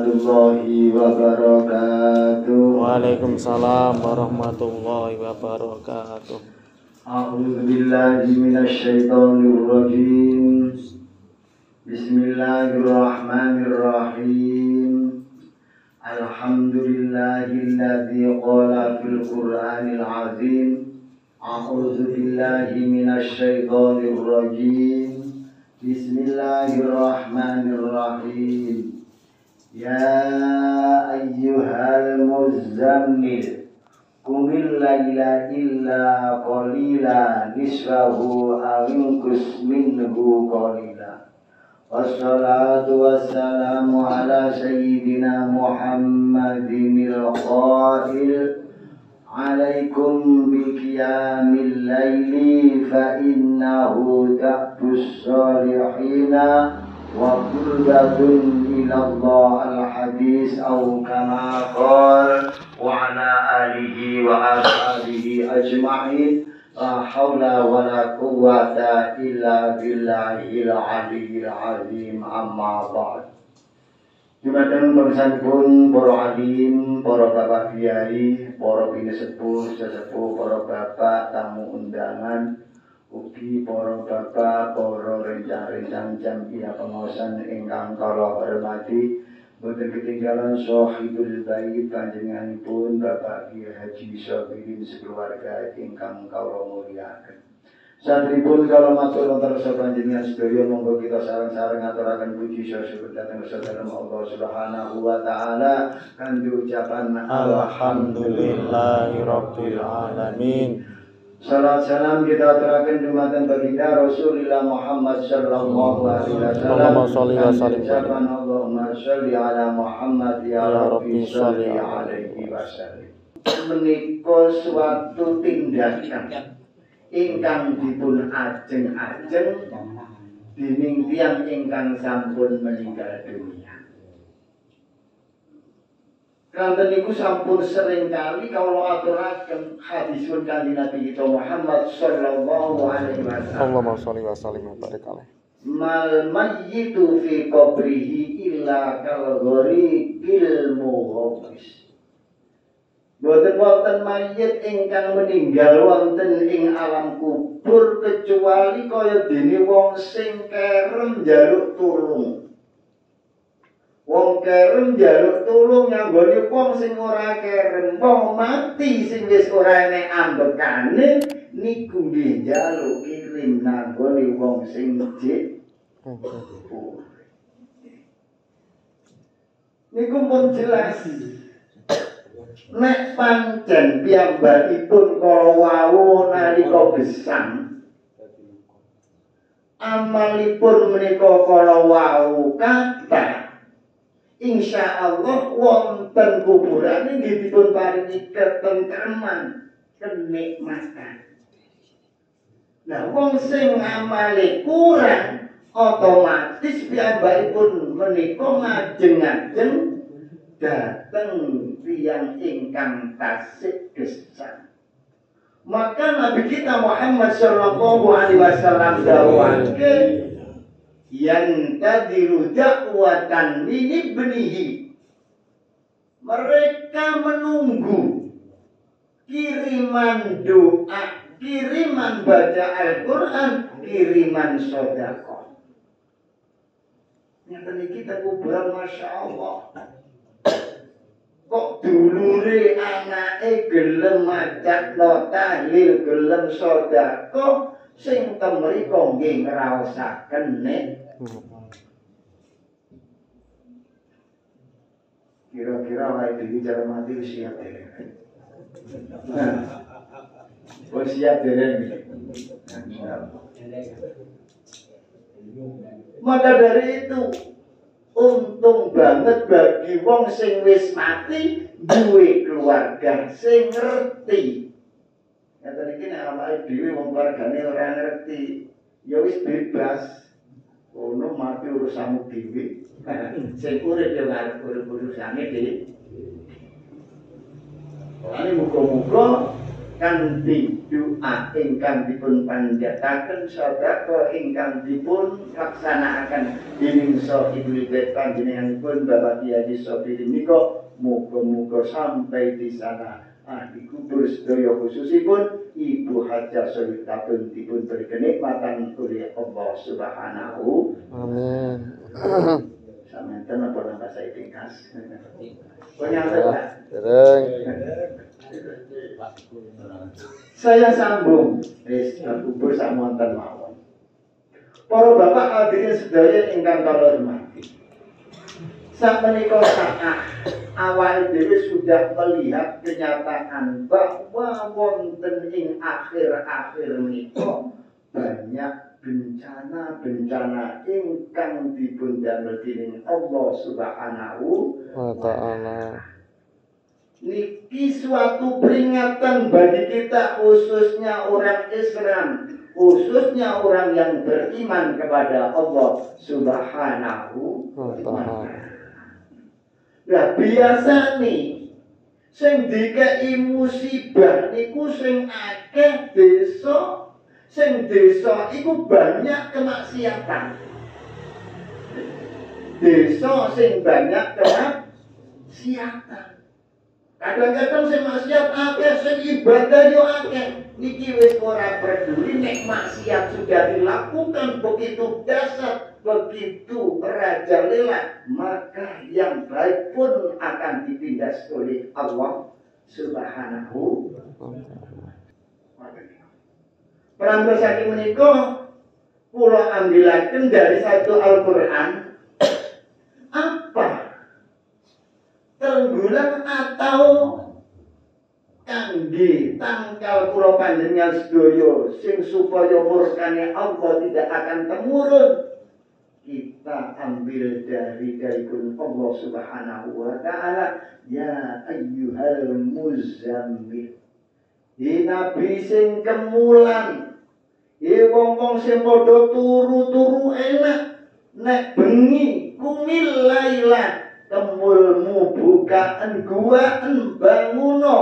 warahmatullahi wabarakatuh. Waalaikumsalam warahmatullahi wabarakatuh. A'udzu billahi minasyaitonir rajim. Bismillahirrahmanirrahim. Alhamdulillahilladzi qala fil Qur'anil azim. A'udzu billahi minasyaitonir rajim. Bismillahirrahmanirrahim. Ya ayyuhal muzammil qumil laila illa qalila nisfahu aw inqus minhu qalila. Wassalatu wassalamu ala sayyidina Muhammadinil qail alaikum biqiyamil laili fa innahu ta'bus salihina wa qurbatun ilallah al-hadis au kama qala wa ala alihi wa ashabihi ajma'in la hawla wa la quwwata illa billahil aliyyil azim amma ba'd. Jumateng pangsanipun para alim, para bapak kiai, para pinesepuh, sesepuh, para bapak tamu undangan, ugi para bapak, para rencang-rencang jamiah pengawasan ingkang kula hormati, boten ketinggalan sahibul bait panjenenganipun Bapak Kiai Haji Sabirin sekeluarga ingkang kula mulyakaken. Satripun kalau matur wonten sapanjenengan sedaya monggo kita sareng-sareng ngaturaken puji syukur dhateng saudara Allah Subhanahu wa taala kanthi ucapan Alhamdulillahirabbil alamin. Salam salam kita aturaken dumateng baginda Rasulullah Muhammad sallallahu alaihi wasallam. Allahumma sholli ala Muhammad ya rabbi sholli alaihi wasallam. Menika suatu tindakan ingkang dipun ajeng-ajeng dening tiyang ingkang sampun meninggal dunia. Kanten niku sampun sering kali kawula aturaken hadisun kanjeng Nabi kita Muhammad sallallahu alaihi wasallam. Allahumma sholli wa sallim wa barik alaih. Mal mayyitu fi qabrihi illa kal ghariqil mughawis. Boten wonten mayit ingkang meninggal wonten ing alam kubur kecuali kaya dene wong sing kerem njaluk tulung. Wong kerem njaluk tulung nyanggone wong sing ora kerem, wong mati sing wis ora enek ambekane niku nggih njaluk kirim nanggone wong sing jek. Niku pun jelas. Nek pancen piyambakipun kala wau nalika gesang amalipun menika kala wau kathah insyaallah wonten kuburane nggih dipun paringi ketentreman kenikmatan. Nah wong sing amale kurang otomatis piyambakipun menika ngajeng-ajeng dateng tiyang ingkang tasih gesang. Maka Nabi kita Muhammad sallallahu alaihi wasallam dawuhake yang tadiru dakwatan min ibnihi. Mereka menunggu kiriman doa, kiriman baca Al-Qur'an, kiriman sedekah. Nyata kita kuburan Masya Allah. Kok dulure anake gelem macakno tahlil, gelem sedekah sing temriko nggih ngraosaken nek kira-kira wae dhewe cara mati wis siap dereng. Wis siap dereng. Maka dari itu untung banget bagi wong sing wis mati duwe keluarga sing ngerti. Ngaten iki nek awake dhewe wong keluargane ora ngerti, ya wis bebas. Ono mati urusanmu dhewe. Sing urip ya ngarep urip urusane dhewe. Ane muga-muga kanthi doa ingkang dipun panjataken sedaya ingkang dipun laksanakaken dening Ibu panjenenganipun Bapak Kiai Sofiri menika muga-muga sampai di sana dikubur sedaya khususipun Ibu Hajah Solihatun dipun beri kenikmatan oleh Allah Subhanahu. Amin. Samanten apa nambah saya tingkas. Punya Dereng. Saya sambung kubur samonten mawon. Para bapak hadirin sedaya ingkang kula hormati. Sakmenika saat awal dhewe sudah melihat kenyataan bahwa wonten ing akhir-akhir menika banyak bencana-bencana ingkang dipun damel dening Allah Subhanahu wa ta'ala. Niki suatu peringatan bagi kita, khususnya orang Islam, khususnya orang yang beriman kepada Allah Subhanahu wa ta'ala. Nah biasa nih sing dikei musibah niku sing akeh desa, sing desa iku banyak kemaksiatan. Desa sing banyak kemaksiatan. Kadang-kadang sing maksiat akeh, sing ibadah yo akeh. Niki wis ora peduli nek maksiat sudah dilakukan begitu dasar, begitu merajalela, maka yang baik pun akan ditindas oleh Allah Subhanahu wa ta'ala. Perangko saking menika kula ambilaken dari satu Al-Qur'an apa tenggulang atau kangge tangkal kula panjenengan sedaya sing supaya murkane Allah tidak akan temurun, kita ambil dari Allah Subhanahu wa ta'ala. Ya ayyuhal muzammil, nabi sing kemulan, wong-wong sing padha turu-turu enak, nek bengi kumil laila temulmu bukaan guaan banguno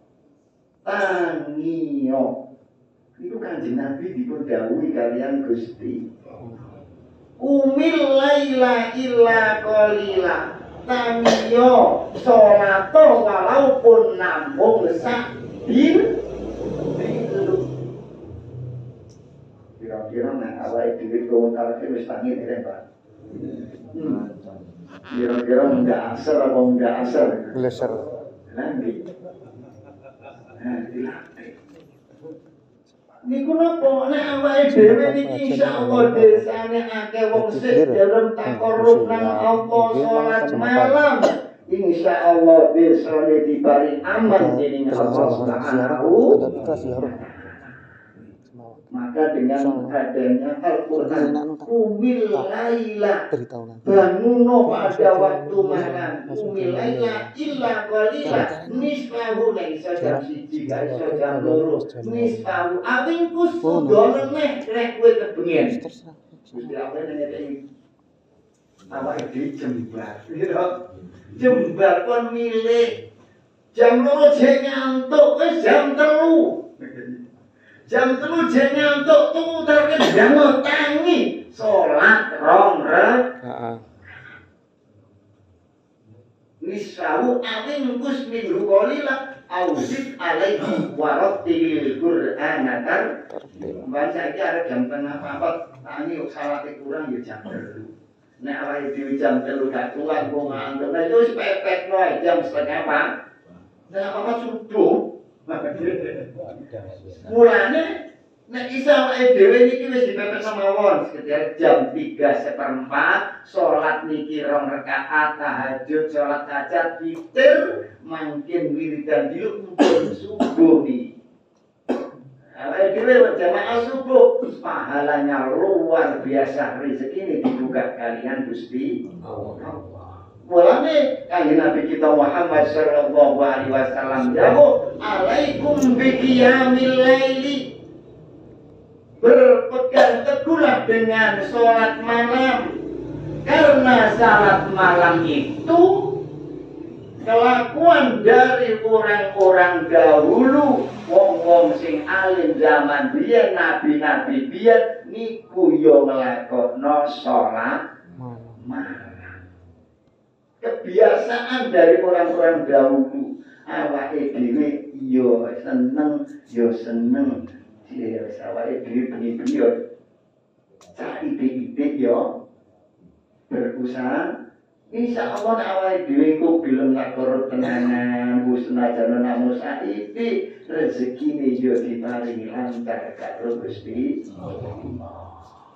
tangiyo. Itu Kanjeng Nabi dipun dawuhi kalian Gusti. Umil laila illa qalila. Tangiyo salato walaupun namung sabil. Kira-kira nek awake dhewe komentar wis tangi Pak. Kira-kira enggak asar apa enggak asar? Leser. Nanti. Niku napa nek awake dhewe niki insyaallah desane akeh wong sik dereng takorup nang Allah salat malam. Insyaallah desane dibari aman dening Allah Subhanahu. Maka dengan adanya Al-Quran, umil laila, banguno pada waktu malam, umil laila illa qalila, nisfahu laisa jam siji garis jam loro, nisfahu awingkus sudono neh rek kowe kebengen. Gusti Allah nene awake dhewe jembar, jembar kon milih jam loro jek ngantuk wis jam 3. Jam 3 jek ngantuk tutur kendang tangi salat rong rakaat. Nisau awin kus minggu qalila ausid alaihi warattil Qur'ana tartil. Mbak saiki arep jam 3:04 tangi salat kurang ya jam 3. Nek awake dhewe jam 3 gak kuat wong ngantuk lha wis pepet wae jam 3:30. Nek apa subuh mulane nek isa awake dhewe niki wis dipepet mawon sekitar jam 3:04 salat niki 2 rakaat tahajud salat hajat witir mangkin wiridan dulu pun subuh niki. Awake dhewe jamaah subuh pahalanya luar biasa, rezeki ini dibuka kalian Gusti Allah. Mulane kanjeng Nabi kita Muhammad sallallahu alaihi wasallam dawuh alaikum biqiyamil laili, berpegang teguhlah dengan salat malam, karena salat malam itu kelakuan dari orang-orang dahulu, wong-wong sing alim zaman biyen, nabi-nabi biyen niku yo nglakokno salat malam. Kebiasaan dari orang-orang dahulu, awake dhewe yo seneng, awake dhewe bengi-bengi yo ide-ide yo berusaha. Insya Allah awake dhewe ku gelem lakor tenanan, wis senajan namung saiki rezekine yo diparingi lancar karo Gusti Allah.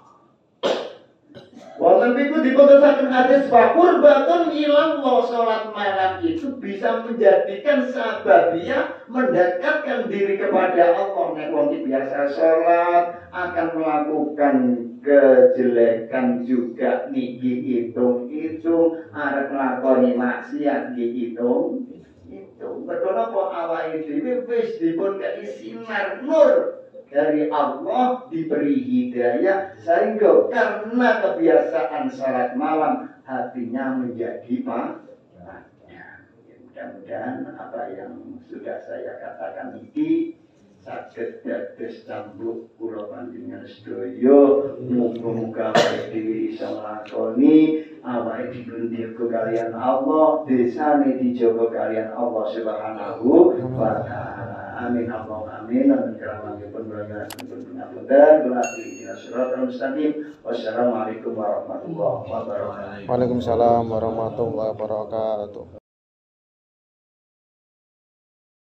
Wonten niku diputusaken hadis wa qurbatun ilallah, salat malam itu bisa menjadikan sababiyah mendekatkan diri kepada Allah. Nek wong biasa salat akan melakukan kejelekan juga niki hitung-hitung, arep nglakoni maksiat dihitung itu. Mergo awake dhewe wis dipun kei sinar nur dari Allah, diberi hidayah, sehingga karena kebiasaan salat malam hatinya menjadi panjang. Mudah-mudahan apa yang sudah saya katakan ini saged dados cambuk kula panjenengan sedaya. Muga-muga awake dhewe iso nglakoni, awake dipunjaga kalian Allah, desane dijaga kalian Allah Subhanahu wa taala. Amin Allahumma amin. Amin karamipun berangkat pun pengapunten kula akhiri siratal mustaqim. Wassalamualaikum warahmatullahi wabarakatuh. Waalaikumsalam warahmatullahi wabarakatuh.